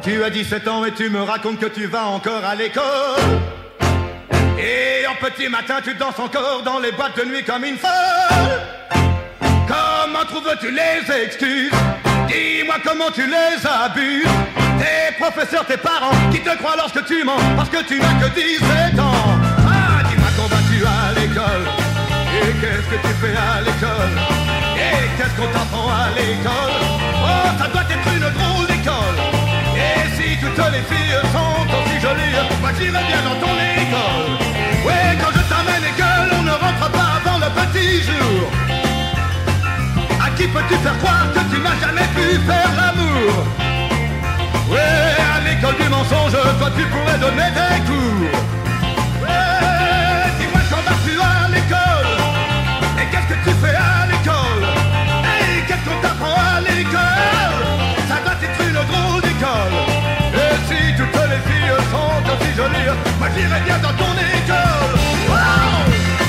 Tu as 17 ans et tu me racontes que tu vas encore à l'école. Et en petit matin tu danses encore dans les boîtes de nuit comme une folle. Comment trouves-tu les excuses? Dis-moi comment tu les abuses. Tes professeurs, tes parents qui te croient lorsque tu mens parce que tu n'as que 17 ans. Ah, dis-moi quand vas-tu à l'école? Et qu'est-ce que tu fais à l'école? Et qu'est-ce qu'on t'apprend à l'école? Oh, ça doit être une drôle d'école. Et si toutes les filles sont aussi jolies, moi j'irai bien dans ton école. Ouais, quand je t'amène l'école, on ne rentre pas avant le petit jour. À qui peux-tu faire croire que tu n'as jamais pu faire l'amour? Ouais, à l'école du mensonge, toi tu pourrais donner des cours. Ouais, dis-moi quand vas-tu à l'école? Et qu'est-ce que tu fais à l'école? Et qu'est-ce qu'on t'apprend à l'école? Ça doit être une drôle d'école. Et si toutes les filles sont aussi jolies, moi j'irai bien dans ton école. Wow!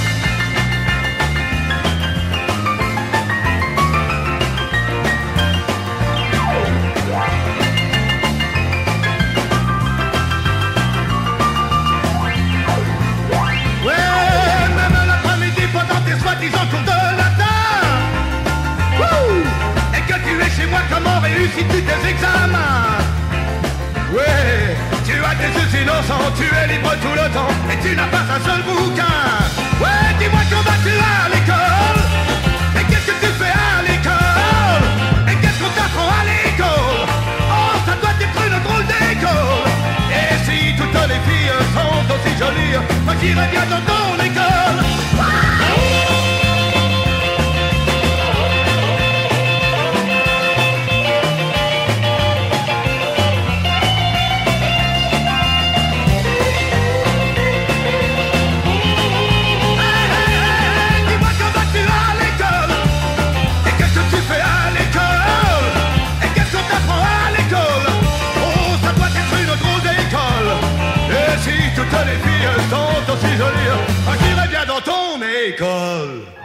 Soi-disant cours de latin. Et que tu es chez moi, comment réussis-tu tes examens? Ouais, tu as des yeux innocents, tu es libre tout le temps et tu n'as pas un seul bouquin. Ouais, dis-moi quand vas-tu à l'école? Et qu'est-ce que tu fais à l'école? Et qu'est-ce qu'on t'apprend à l'école? Oh, ça doit être une drôle d'école. Et si toutes les filles sont aussi jolies, moi j'irai bien dans ton école. Toutes les filles sont aussi jolies, j'irai bien dans ton école.